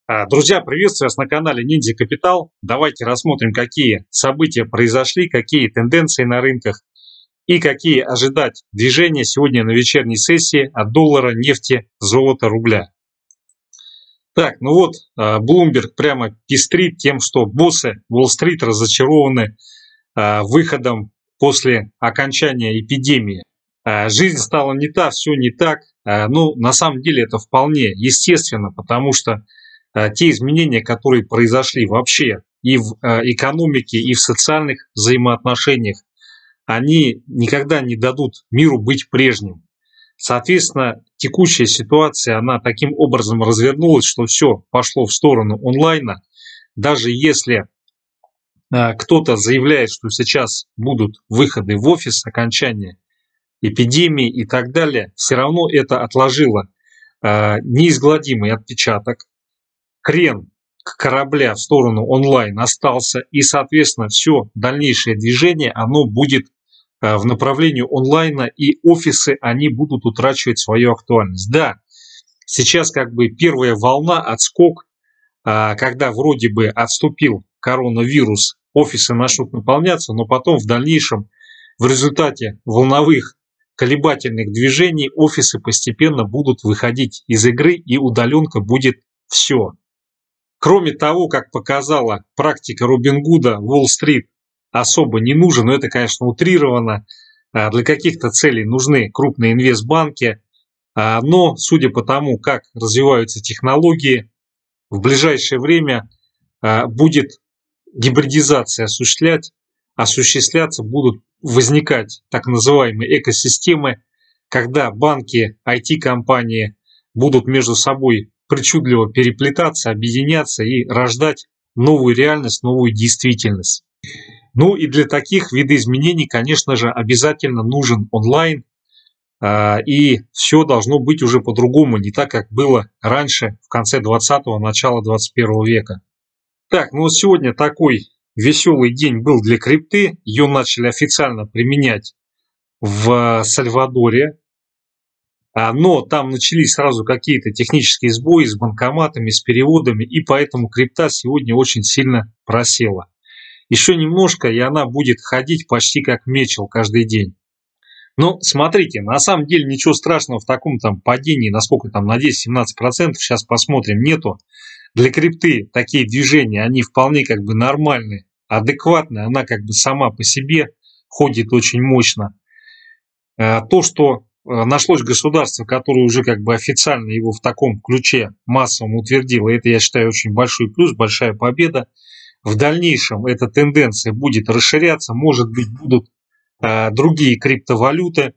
Друзья, приветствую вас на канале Ниндзя Капитал. Давайте рассмотрим, какие события произошли, какие тенденции на рынках и какие ожидать движения сегодня на вечерней сессии от доллара, нефти, золота, рубля. Так, Bloomberg прямо пестрит тем, что боссы Уолл-стрит разочарованы выходом после окончания эпидемии. Жизнь стала не та, все не так. На самом деле это вполне естественно, потому что те изменения, которые произошли вообще и в экономике, и в социальных взаимоотношениях, они никогда не дадут миру быть прежним. Соответственно, текущая ситуация, она таким образом развернулась, что все пошло в сторону онлайна. Даже если кто-то заявляет, что сейчас будут выходы в офис, окончание эпидемии и так далее, все равно это отложило неизгладимый отпечаток. Крен корабля в сторону онлайн остался, и, соответственно, все дальнейшее движение, оно будет в направлении онлайна, и офисы, они будут утрачивать свою актуальность. Да, сейчас первая волна, отскок, когда вроде бы отступил коронавирус, офисы начнут наполняться, но потом в дальнейшем в результате волновых колебательных движений офисы постепенно будут выходить из игры, и удаленка будет все. Кроме того, как показала практика Робин Гуда, Уолл-стрит особо не нужен, но это, конечно, утрировано. Для каких-то целей нужны крупные инвестбанки, но, судя по тому, как развиваются технологии, в ближайшее время будет гибридизация осуществляться, будут возникать так называемые экосистемы, когда банки, IT-компании будут между собой причудливо переплетаться, объединяться и рождать новую реальность, новую действительность. И для таких видоизменений, конечно же, обязательно нужен онлайн, и все должно быть уже по-другому, не так, как было раньше, в конце 20-го, начало 21 века. Так, сегодня такой веселый день был для крипты, ее начали официально применять в Сальвадоре, но там начались сразу какие-то технические сбои с банкоматами, с переводами, и поэтому крипта сегодня очень сильно просела. Еще немножко, и она будет ходить почти как мечел каждый день. Но смотрите, на самом деле ничего страшного в таком падении, насколько на 10-17%, сейчас посмотрим, нету. Для крипты такие движения, они вполне нормальные, адекватные, она сама по себе ходит очень мощно. То, что нашлось государство, которое уже официально его в таком ключе массовом утвердило, это, я считаю, очень большой плюс, большая победа. В дальнейшем эта тенденция будет расширяться, может быть, будут другие криптовалюты,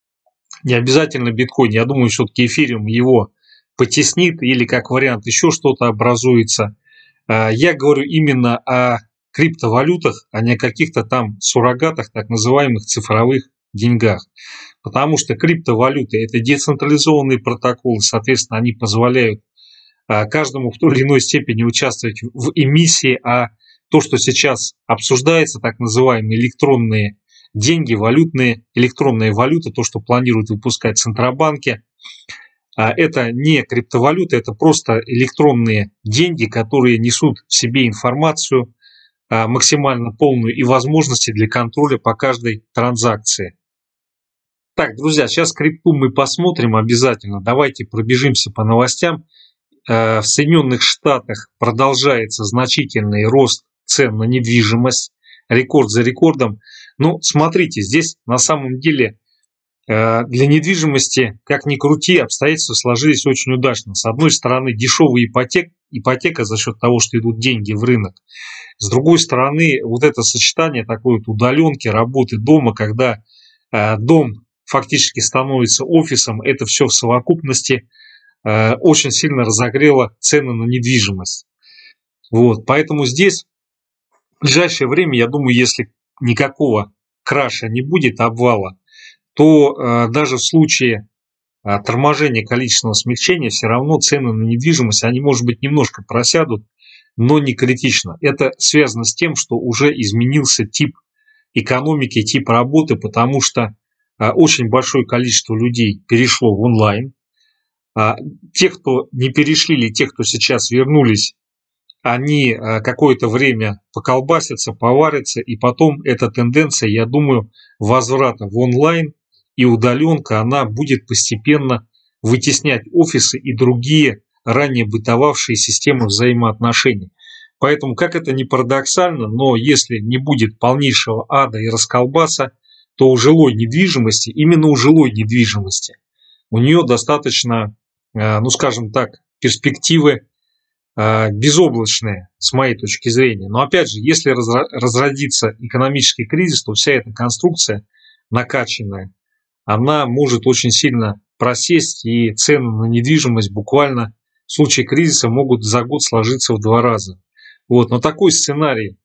не обязательно биткоин, я думаю, все-таки эфириум его потеснит или как вариант еще что-то образуется. Я говорю именно о криптовалютах, а не о каких-то суррогатах, так называемых цифровых деньгах. Потому что криптовалюты – это децентрализованные протоколы, соответственно, они позволяют каждому в той или иной степени участвовать в эмиссии, а то, что сейчас обсуждается, так называемые электронные деньги, электронная валюта, то, что планируют выпускать центробанки, это не криптовалюта, это просто электронные деньги, которые несут в себе информацию максимально полную и возможности для контроля по каждой транзакции. Так, друзья, сейчас крипту мы посмотрим обязательно. Давайте пробежимся по новостям. В Соединенных Штатах продолжается значительный рост цен на недвижимость, рекорд за рекордом. Смотрите, здесь на самом деле для недвижимости, как ни крути, обстоятельства сложились очень удачно. С одной стороны, дешевая ипотека за счет того, что идут деньги в рынок. С другой стороны, это сочетание такой удаленки, работы дома, когда дом фактически становится офисом, это все в совокупности очень сильно разогрело цены на недвижимость. Поэтому здесь в ближайшее время, я думаю, если никакого краша не будет, обвала, то даже в случае торможения количественного смягчения все равно цены на недвижимость, они, может быть, немножко просядут, но не критично. Это связано с тем, что уже изменился тип экономики, тип работы, потому что очень большое количество людей перешло в онлайн. Те, кто не перешли, или те, кто сейчас вернулись, они какое-то время поколбасятся, поварятся, и потом эта тенденция, я думаю, возврата в онлайн и удаленка, она будет постепенно вытеснять офисы и другие ранее бытовавшие системы взаимоотношений. Поэтому, как это ни парадоксально, но если не будет полнейшего ада и расколбаса, то у жилой недвижимости, именно у жилой недвижимости, у нее достаточно, ну скажем так, перспективы безоблачные с моей точки зрения. Но опять же, если разродится экономический кризис, то вся эта конструкция накачанная, она может очень сильно просесть, и цены на недвижимость буквально в случае кризиса могут за год сложиться в 2 раза. Вот. Но такой сценарий,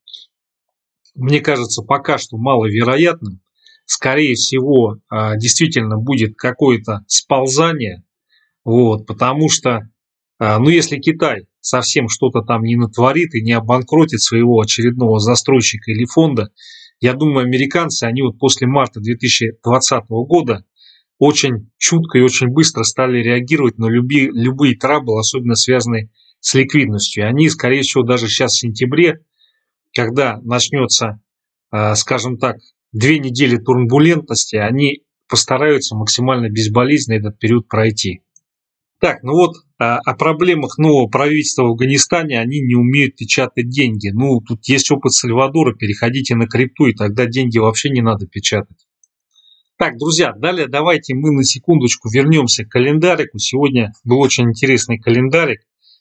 мне кажется, пока что маловероятным. Скорее всего, действительно будет какое-то сползание, вот, потому что, ну, если Китай совсем что-то там не натворит и не обанкротит своего очередного застройщика или фонда, я думаю, американцы, они вот после марта 2020 года очень чутко и очень быстро стали реагировать на любые траблы, особенно связанные с ликвидностью. И они, скорее всего, даже сейчас в сентябре, когда начнется, скажем так, 2 недели турбулентности, они постараются максимально безболезненно этот период пройти. Так, ну вот о проблемах нового правительства в Афганистане, они не умеют печатать деньги. Ну, тут есть опыт Сальвадора, переходите на крипту, и тогда деньги вообще не надо печатать. Так, друзья, далее давайте мы на секундочку вернемся к календарику. Сегодня был очень интересный календарик,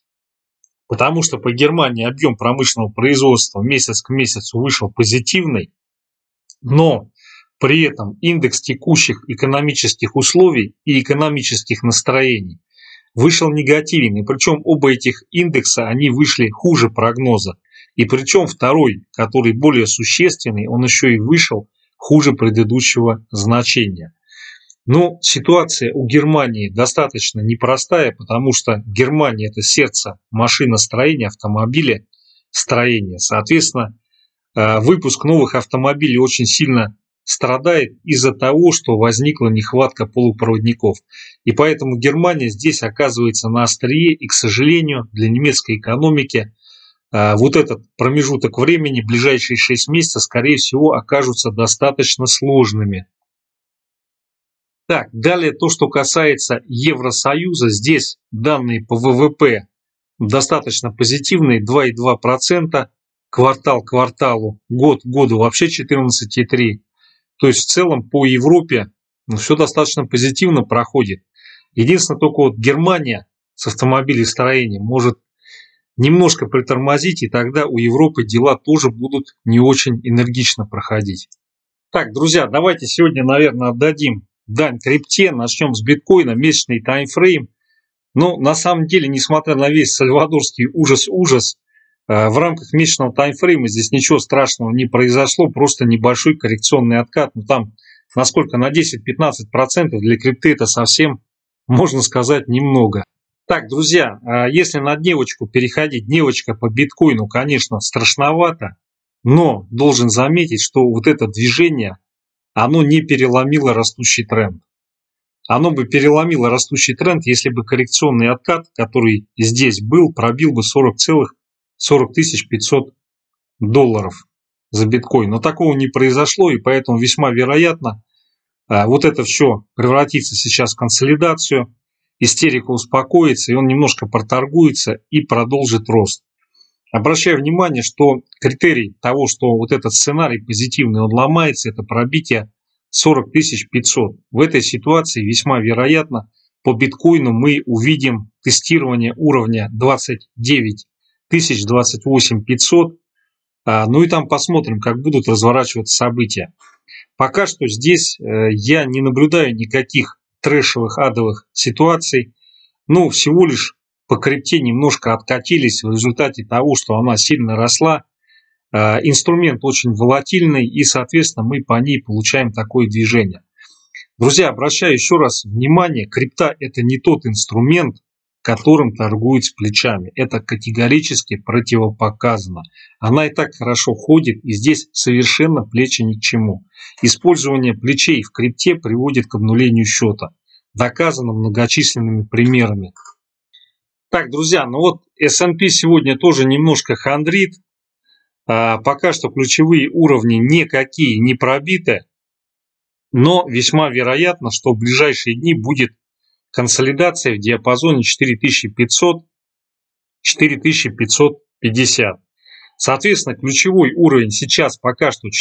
потому что по Германии объем промышленного производства месяц к месяцу вышел позитивный, но при этом индекс текущих экономических условий и экономических настроений вышел негативен. И причем оба этих индекса, они вышли хуже прогноза. И причем второй, который более существенный, он еще и вышел хуже предыдущего значения. Но ситуация у Германии достаточно непростая, потому что Германия – это сердце машиностроения, автомобилестроения. Соответственно, выпуск новых автомобилей очень сильно страдает из-за того, что возникла нехватка полупроводников. И поэтому Германия здесь оказывается на острие, и, к сожалению, для немецкой экономики вот этот промежуток времени, ближайшие 6 месяцев, скорее всего, окажутся достаточно сложными. Так, далее то, что касается Евросоюза, здесь данные по ВВП достаточно позитивные, 2,2%, квартал к кварталу, год к году вообще 14,3%. То есть в целом по Европе все достаточно позитивно проходит. Единственное, только вот Германия с автомобилестроением может немножко притормозить, и тогда у Европы дела тоже будут не очень энергично проходить. Так, друзья, давайте сегодня, наверное, отдадим дань крипте. Начнем с биткоина, месячный таймфрейм. Но на самом деле, несмотря на весь сальвадорский ужас, в рамках месячного таймфрейма здесь ничего страшного не произошло, просто небольшой коррекционный откат. Ну там, насколько, на 10-15% для крипты это совсем, можно сказать, немного. Так, друзья, если на дневочку переходить, дневочка по биткоину, конечно, страшновато, но должен заметить, что вот это движение, оно не переломило растущий тренд. Оно бы переломило растущий тренд, если бы коррекционный откат, который здесь был, пробил бы 40 500 долларов за биткоин. Но такого не произошло, и поэтому весьма вероятно, вот это все превратится сейчас в консолидацию, истерика успокоится, и он немножко проторгуется и продолжит рост. Обращаю внимание, что критерий того, что вот этот сценарий позитивный, он ломается, это пробитие 40 500. В этой ситуации весьма вероятно по биткоину мы увидим тестирование уровня 29 тысяч, 28 500. Ну и там посмотрим, как будут разворачиваться события. Пока что здесь я не наблюдаю никаких трэшевых, адовых ситуаций. Ну, всего лишь по крипте немножко откатились в результате того, что она сильно росла. Инструмент очень волатильный, и, соответственно, мы по ней получаем такое движение. Друзья, обращаю еще раз внимание, крипта – это не тот инструмент, которым торгуют с плечами. Это категорически противопоказано. Она и так хорошо ходит, и здесь совершенно плечи ни к чему. Использование плечей в крипте приводит к обнулению счета. доказано многочисленными примерами. Так, друзья, ну вот S&P сегодня тоже немножко хандрит. Пока что ключевые уровни никакие не пробиты, но весьма вероятно, что в ближайшие дни будет консолидация в диапазоне 4500-4550. Соответственно, ключевой уровень сейчас пока что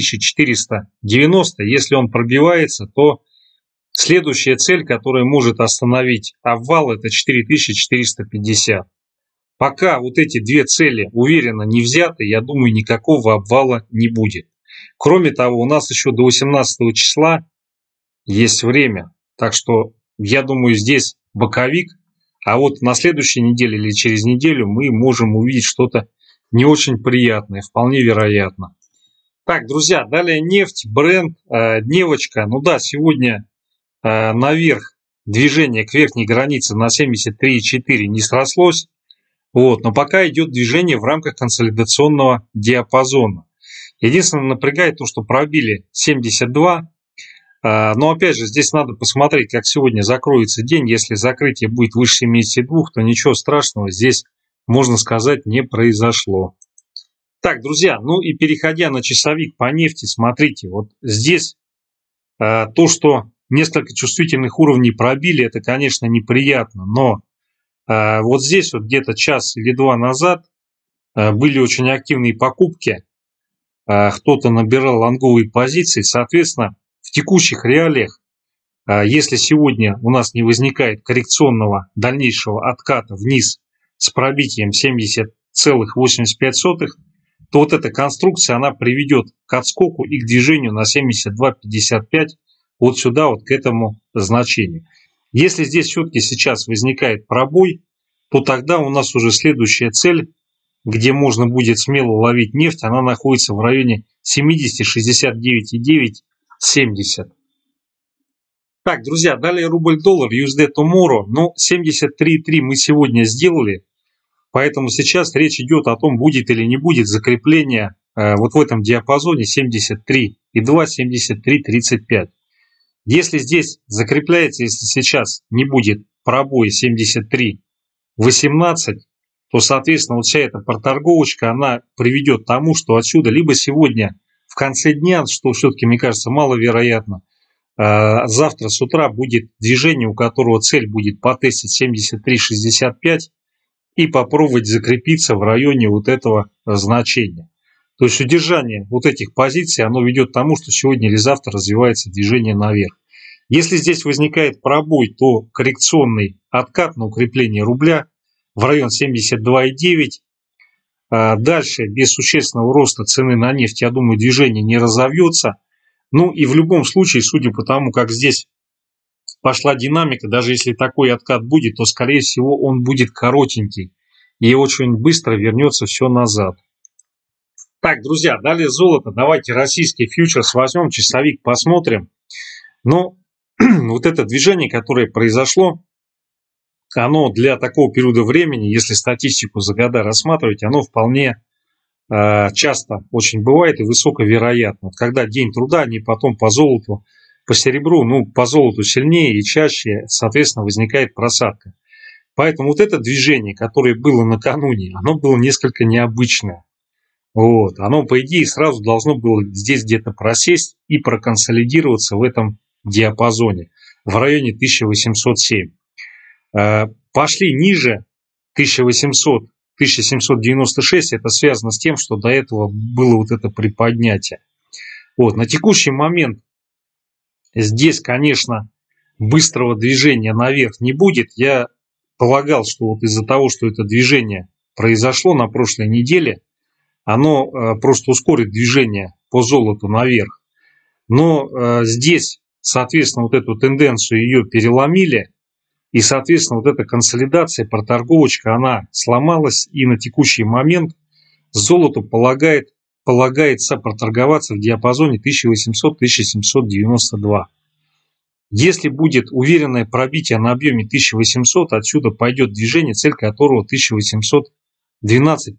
4490. Если он пробивается, то следующая цель, которая может остановить обвал, это 4450. Пока вот эти две цели уверенно не взяты, я думаю, никакого обвала не будет. Кроме того, у нас еще до 18 числа есть время. Так что, я думаю, здесь боковик. А вот на следующей неделе или через неделю мы можем увидеть что-то не очень приятное. Вполне вероятно. Так, друзья, далее нефть, Brent, дневочка. Ну да, сегодня наверх движение к верхней границе на 73,4 не срослось. Вот, но пока идет движение в рамках консолидационного диапазона. Единственное, напрягает то, что пробили 72. Но опять же, здесь надо посмотреть, как сегодня закроется день. Если закрытие будет выше 72, то ничего страшного здесь, можно сказать, не произошло. Так, друзья, ну и переходя на часовик по нефти, смотрите, вот здесь то, что несколько чувствительных уровней пробили, это, конечно, неприятно, но вот здесь вот где-то час или два назад были очень активные покупки, кто-то набирал лонговые позиции, соответственно, в текущих реалиях, если сегодня у нас не возникает коррекционного дальнейшего отката вниз с пробитием 70,85, то вот эта конструкция, она приведет к отскоку и к движению на 72,55 вот сюда, вот к этому значению. Если здесь все-таки сейчас возникает пробой, то тогда у нас уже следующая цель, где можно будет смело ловить нефть, она находится в районе 70, 69,9, 70. Так, друзья, далее рубль-доллар, USD Tomorrow. Ну, 73,3 мы сегодня сделали, поэтому сейчас речь идет о том, будет или не будет закрепление вот в этом диапазоне 73,2, 73,35. Если здесь закрепляется, если сейчас не будет пробоя 73,18, то, соответственно, вот вся эта проторговочка, она приведет к тому, что отсюда либо сегодня в конце дня, что все-таки, мне кажется, маловероятно, завтра с утра будет движение, у которого цель будет потестить 73,65 и попробовать закрепиться в районе вот этого значения. То есть удержание вот этих позиций, оно ведет к тому, что сегодня или завтра развивается движение наверх. Если здесь возникает пробой, то коррекционный откат на укрепление рубля в район 72,9. Дальше без существенного роста цены на нефть, я думаю, движение не разовьется. Ну и в любом случае, судя по тому, как здесь пошла динамика, даже если такой откат будет, то, скорее всего, он будет коротенький и очень быстро вернется все назад. Так, друзья, далее золото. Давайте российский фьючерс возьмем, часовик посмотрим. Но вот это движение, которое произошло, оно для такого периода времени, если статистику за года рассматривать, оно вполне часто очень бывает и высоковероятно. Когда день труда, они потом по золоту, по серебру, ну, по золоту сильнее и чаще, соответственно, возникает просадка. Поэтому вот это движение, которое было накануне, оно было несколько необычное. Вот. Оно, по идее, сразу должно было здесь где-то просесть и проконсолидироваться в этом диапазоне в районе 1807. Пошли ниже 1800, 1796, это связано с тем, что до этого было вот это приподнятие. Вот. На текущий момент здесь, конечно, быстрого движения наверх не будет. Я полагал, что вот из-за того, что это движение произошло на прошлой неделе, оно просто ускорит движение по золоту наверх. Но здесь, соответственно, вот эту тенденцию ее переломили. И, соответственно, вот эта консолидация, проторговочка, она сломалась. И на текущий момент золоту полагается проторговаться в диапазоне 1800-1792. Если будет уверенное пробитие на объеме 1800, отсюда пойдет движение, цель которого 1812,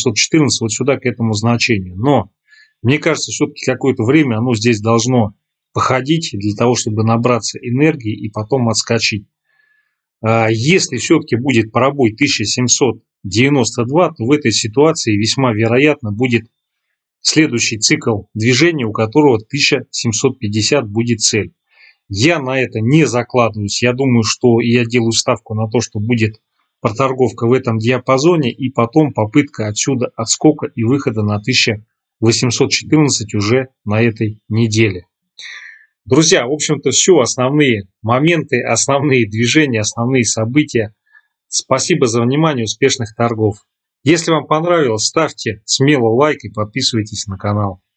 1814, вот сюда к этому значению. Но мне кажется, все-таки какое-то время оно здесь должно походить для того, чтобы набраться энергии и потом отскочить. Если все-таки будет пробой 1792, то в этой ситуации весьма вероятно будет следующий цикл движения, у которого 1750 будет цель. Я на это не закладываюсь. Я думаю, что я делаю ставку на то, что будет проторговка в этом диапазоне и потом попытка отсюда отскока и выхода на 1814 уже на этой неделе. Друзья, в общем-то, все, основные моменты, основные движения, основные события. Спасибо за внимание, успешных торгов. Если вам понравилось, ставьте смело лайк и подписывайтесь на канал.